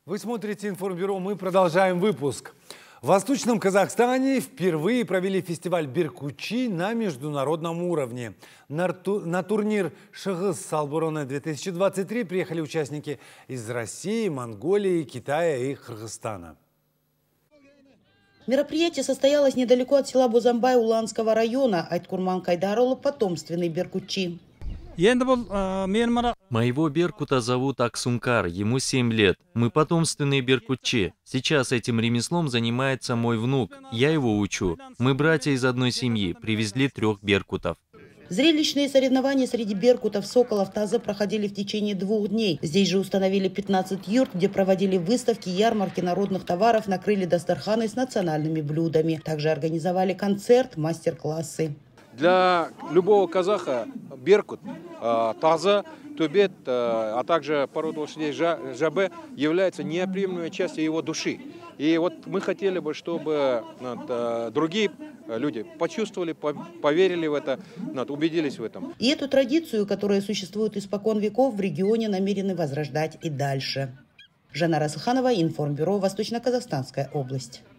Вы смотрите «Информбюро», мы продолжаем выпуск. В Восточном Казахстане впервые провели фестиваль Беркучи на международном уровне. На турнир «Шығыс Салбурона-2023» приехали участники из России, Монголии, Китая и Кыргызстана. Мероприятие состоялось недалеко от села Бузамбай Уланского района. Айткурман Кайдарулу – потомственный беркучи. Моего беркута зовут Аксункар, ему 7 лет. Мы потомственные беркутчи. Сейчас этим ремеслом занимается мой внук. Я его учу. Мы братья из одной семьи, привезли 3 беркутов. Зрелищные соревнования среди беркутов, соколов, таза проходили в течение 2 дней. Здесь же установили 15 юрт, где проводили выставки, ярмарки народных товаров, накрыли дастарханы с национальными блюдами. Также организовали концерт, мастер-классы. Для любого казаха беркут, таза, тубет, а также порода лошадей жабе является неотъемлемой частью его души. И вот мы хотели бы, чтобы другие люди почувствовали, поверили в это, убедились в этом. И эту традицию, которая существует испокон веков, в регионе намерены возрождать и дальше. Жанна Расылханова, Информбюро, Восточно-Казахстанская область.